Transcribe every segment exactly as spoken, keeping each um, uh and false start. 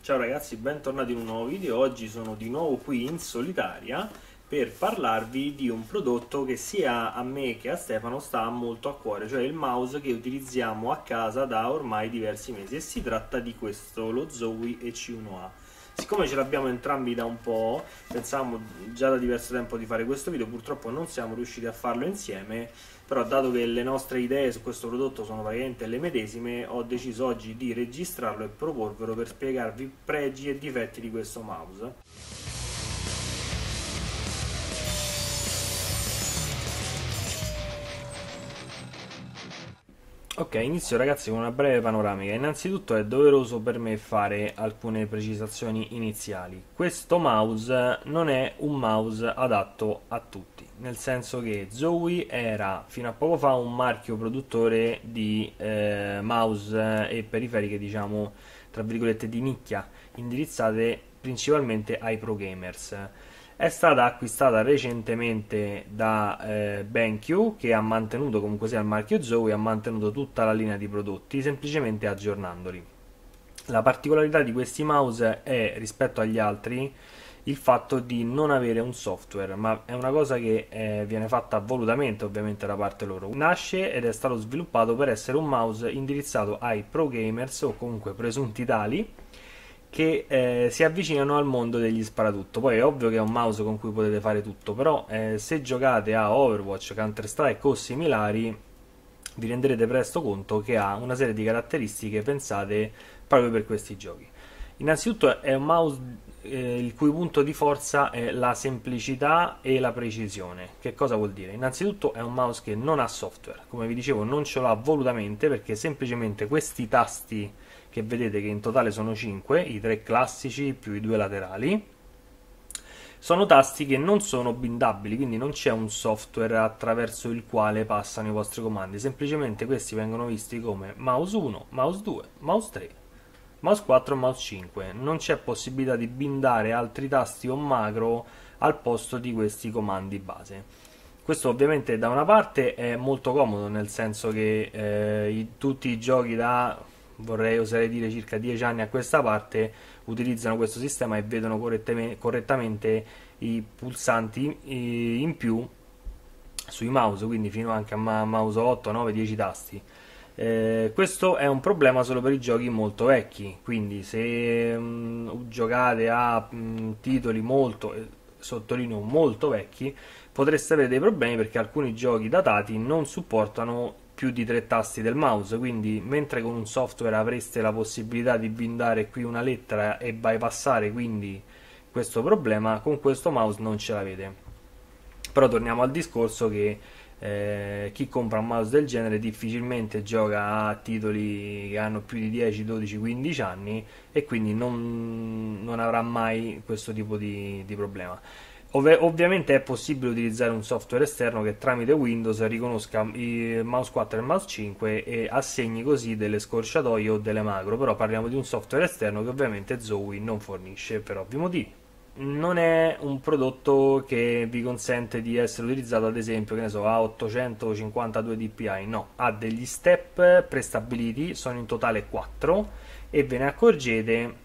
Ciao ragazzi, bentornati in un nuovo video. Oggi sono di nuovo qui in solitaria per parlarvi di un prodotto che sia a me che a Stefano sta molto a cuore, cioè il mouse che utilizziamo a casa da ormai diversi mesi, e si tratta di questo, lo Zowie E C uno A. Siccome ce l'abbiamo entrambi da un po', pensavamo già da diverso tempo di fare questo video, purtroppo non siamo riusciti a farlo insieme, però dato che le nostre idee su questo prodotto sono praticamente le medesime, ho deciso oggi di registrarlo e proporvelo per spiegarvi pregi e difetti di questo mouse. Ok, inizio ragazzi con una breve panoramica. Innanzitutto è doveroso per me fare alcune precisazioni iniziali. Questo mouse non è un mouse adatto a tutti, nel senso che Zowie era fino a poco fa un marchio produttore di eh, mouse e periferiche, diciamo tra virgolette, di nicchia, indirizzate principalmente ai pro gamers. È stata acquistata recentemente da eh, BenQ, che ha mantenuto comunque sia il marchio Zowie, ha mantenuto tutta la linea di prodotti, semplicemente aggiornandoli. La particolarità di questi mouse è, rispetto agli altri, il fatto di non avere un software, ma è una cosa che eh, viene fatta volutamente ovviamente da parte loro. Nasce ed è stato sviluppato per essere un mouse indirizzato ai pro gamers, o comunque presunti tali, che eh, si avvicinano al mondo degli sparatutto. Poi è ovvio che è un mouse con cui potete fare tutto, però eh, se giocate a Overwatch, Counter Strike o similari, vi renderete presto conto che ha una serie di caratteristiche pensate proprio per questi giochi. Innanzitutto è un mouse eh, il cui punto di forza è la semplicità e la precisione. Che cosa vuol dire? Innanzitutto è un mouse che non ha software, come vi dicevo non ce l'ha volutamente, perché semplicemente questi tasti che vedete, che in totale sono cinque, i tre classici più i due laterali, sono tasti che non sono bindabili, quindi non c'è un software attraverso il quale passano i vostri comandi, semplicemente questi vengono visti come mouse uno, mouse due, mouse tre, mouse quattro e mouse cinque. Non c'è possibilità di bindare altri tasti o macro al posto di questi comandi base. Questo ovviamente da una parte è molto comodo, nel senso che eh, i, tutti i giochi da, vorrei oserei dire, circa dieci anni a questa parte utilizzano questo sistema e vedono correttamente i pulsanti in più sui mouse, quindi fino anche a mouse otto, nove, dieci tasti. Eh, questo è un problema solo per i giochi molto vecchi, quindi se mh, giocate a mh, titoli molto, eh, sottolineo molto vecchi, potreste avere dei problemi, perché alcuni giochi datati non supportano più di tre tasti del mouse, quindi mentre con un software avreste la possibilità di bindare qui una lettera e bypassare quindi questo problema, con questo mouse non ce l'avete. Però torniamo al discorso che eh, chi compra un mouse del genere difficilmente gioca a titoli che hanno più di dieci, dodici, quindici anni, e quindi non, non avrà mai questo tipo di, di problema. Ov- ovviamente è possibile utilizzare un software esterno che tramite Windows riconosca i mouse quattro e mouse cinque e assegni così delle scorciatoie o delle macro, però parliamo di un software esterno che ovviamente Zowie non fornisce per ovvi motivi. Non è un prodotto che vi consente di essere utilizzato ad esempio, che ne so, a ottocentocinquantadue dpi, no, ha degli step prestabiliti, sono in totale quattro, e ve ne accorgete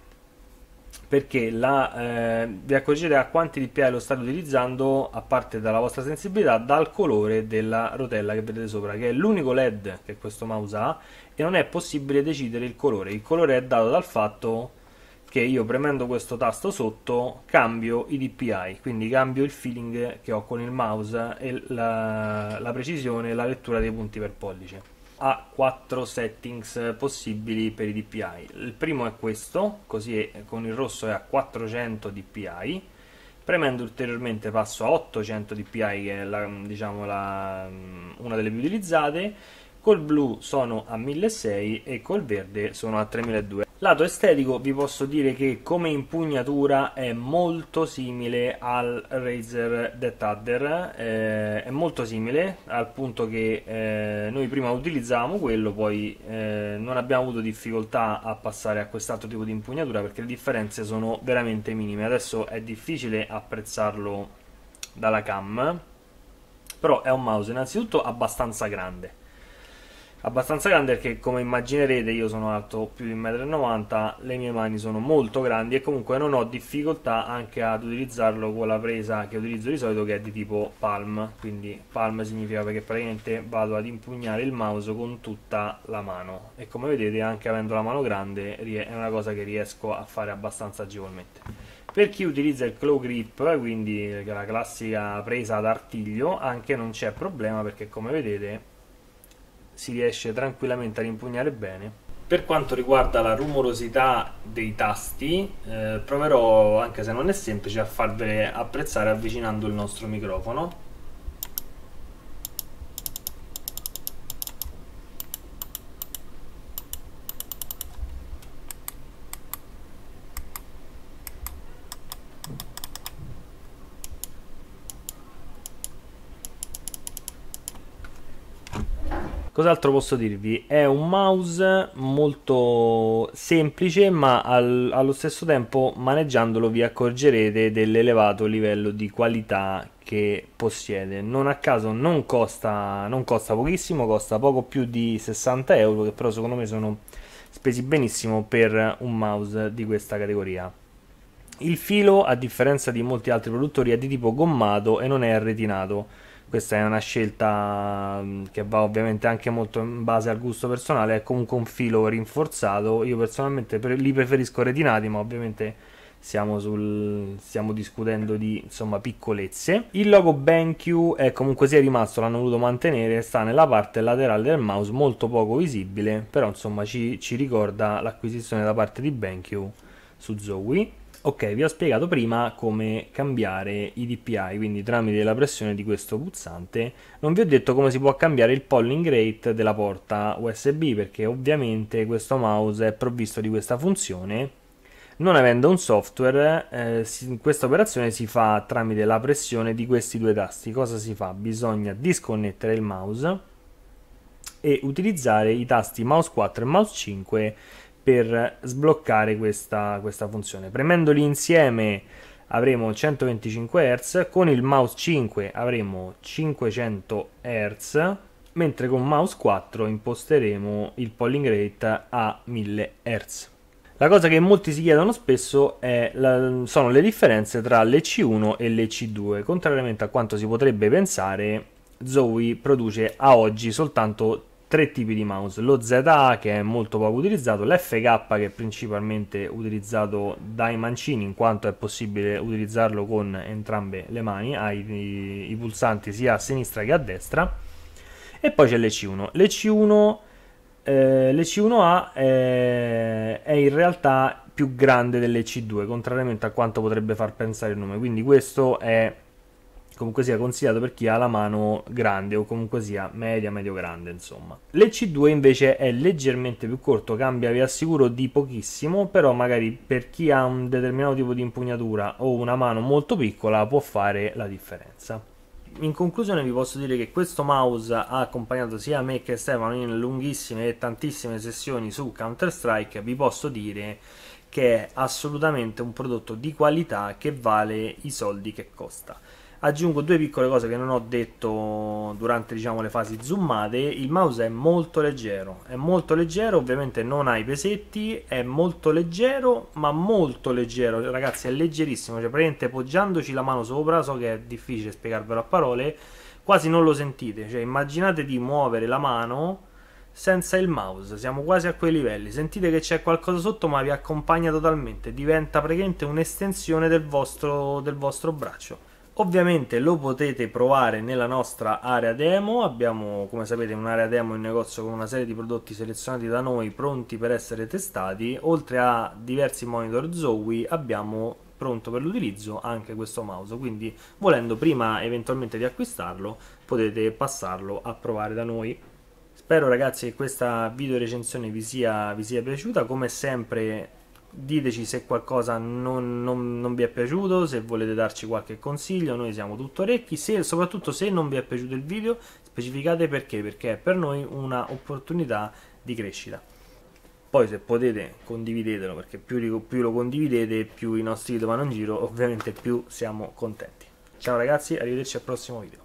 perché la, eh, vi accorgete a quanti dpi lo state utilizzando, a parte dalla vostra sensibilità, dal colore della rotella che vedete sopra, che è l'unico led che questo mouse ha, e non è possibile decidere il colore. Il colore è dato dal fatto che io, premendo questo tasto sotto, cambio i dpi, quindi cambio il feeling che ho con il mouse e la, la precisione e la lettura dei punti per pollice. Ha quattro settings possibili per i dpi. Il primo è questo, così con il rosso è a quattrocento dpi. Premendo ulteriormente passo a ottocento dpi, che è la, diciamo la, una delle più utilizzate. Col blu sono a milleseicento e col verde sono a tremiladuecento. Lato estetico vi posso dire che come impugnatura è molto simile al Razer DeathAdder, eh, è molto simile al punto che eh, noi prima utilizzavamo quello, poi eh, non abbiamo avuto difficoltà a passare a quest'altro tipo di impugnatura perché le differenze sono veramente minime. Adesso è difficile apprezzarlo dalla cam, però è un mouse innanzitutto abbastanza grande. abbastanza grande perché, come immaginerete, io sono alto più di un metro e novanta m, le mie mani sono molto grandi e comunque non ho difficoltà anche ad utilizzarlo con la presa che utilizzo di solito, che è di tipo palm. Quindi palm significa perché praticamente vado ad impugnare il mouse con tutta la mano, e come vedete, anche avendo la mano grande è una cosa che riesco a fare abbastanza agevolmente. Per chi utilizza il claw grip, quindi la classica presa ad artiglio, anche non c'è problema, perché come vedete si riesce tranquillamente a impugnare bene. Per quanto riguarda la rumorosità dei tasti, eh, proverò, anche se non è semplice, a farvele apprezzare avvicinando il nostro microfono. Cos'altro posso dirvi? È un mouse molto semplice, ma al, allo stesso tempo, maneggiandolo, vi accorgerete dell'elevato livello di qualità che possiede. Non a caso non costa, non costa pochissimo, costa poco più di sessanta euro, che però secondo me sono spesi benissimo per un mouse di questa categoria. Il filo, a differenza di molti altri produttori, è di tipo gommato e non è retinato. Questa è una scelta che va ovviamente anche molto in base al gusto personale. È comunque un filo rinforzato. Io personalmente li preferisco retinati, ma ovviamente siamo, sul, stiamo discutendo di, insomma, piccolezze. Il logo BenQ è comunque sia rimasto, l'hanno voluto mantenere, sta nella parte laterale del mouse, molto poco visibile, però insomma ci, ci ricorda l'acquisizione da parte di BenQ su Zowie. Ok, vi ho spiegato prima come cambiare i D P I, quindi tramite la pressione di questo pulsante. Non vi ho detto come si può cambiare il polling rate della porta U S B, perché ovviamente questo mouse è provvisto di questa funzione. Non avendo un software, eh, si, questa operazione si fa tramite la pressione di questi due tasti. Cosa si fa? Bisogna disconnettere il mouse e utilizzare i tasti mouse quattro e mouse cinque per sbloccare questa, questa funzione. Premendoli insieme avremo centoventicinque hertz, con il mouse cinque avremo cinquecento hertz, mentre con mouse quattro imposteremo il polling rate a mille hertz. La cosa che molti si chiedono spesso è la, sono le differenze tra l'E C uno e l'E C due. Contrariamente a quanto si potrebbe pensare, Zowie produce a oggi soltanto tre tipi di mouse: lo Z A, che è molto poco utilizzato, l'F K, che è principalmente utilizzato dai mancini in quanto è possibile utilizzarlo con entrambe le mani, ha i, i, i pulsanti sia a sinistra che a destra, e poi c'è l'E C uno. L'E C uno, eh, l'E C uno A è, è in realtà più grande dell'E C due, contrariamente a quanto potrebbe far pensare il nome, quindi questo è comunque sia consigliato per chi ha la mano grande, o comunque sia media, medio-grande, insomma. L'E C due invece è leggermente più corto, cambia, vi assicuro, di pochissimo, però magari per chi ha un determinato tipo di impugnatura o una mano molto piccola può fare la differenza. In conclusione vi posso dire che questo mouse ha accompagnato sia me che Stefano in lunghissime e tantissime sessioni su Counter-Strike. Vi posso dire che è assolutamente un prodotto di qualità che vale i soldi che costa. Aggiungo due piccole cose che non ho detto durante, diciamo, le fasi zoomate. Il mouse è molto leggero, è molto leggero, ovviamente non ha i pesetti, è molto leggero, ma molto leggero, ragazzi, è leggerissimo, cioè praticamente poggiandoci la mano sopra, so che è difficile spiegarvelo a parole, quasi non lo sentite, cioè immaginate di muovere la mano senza il mouse, siamo quasi a quei livelli, sentite che c'è qualcosa sotto ma vi accompagna totalmente, diventa praticamente un'estensione del vostro, del vostro braccio. Ovviamente lo potete provare nella nostra area demo. Abbiamo, come sapete, un'area demo in negozio con una serie di prodotti selezionati da noi pronti per essere testati. Oltre a diversi monitor Zowie abbiamo pronto per l'utilizzo anche questo mouse, quindi volendo prima eventualmente di acquistarlo potete passarlo a provare da noi. Spero, ragazzi, che questa video recensione vi sia, vi sia piaciuta. Come sempre diteci se qualcosa non, non, non vi è piaciuto, se volete darci qualche consiglio, noi siamo tutto orecchi. Se, soprattutto se non vi è piaciuto il video, specificate perché, perché è per noi una opportunità di crescita. Poi se potete condividetelo, perché più, più lo condividete, più i nostri video vanno in giro, ovviamente più siamo contenti. Ciao ragazzi, arrivederci al prossimo video.